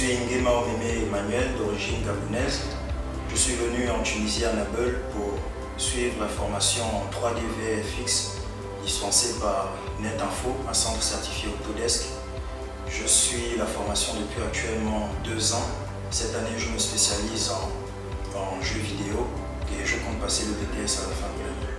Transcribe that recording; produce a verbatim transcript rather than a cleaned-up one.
suis Nguema Omeme Emmanuel, d'origine gabonaise. Je suis venu en Tunisie à Nabeul pour suivre la formation en trois D V F X dispensée par NetInfo, un centre certifié Autodesk. Je suis la formation depuis actuellement deux ans. Cette année, je me spécialise en, en jeux vidéo et je compte passer le B T S à la fin de l'année.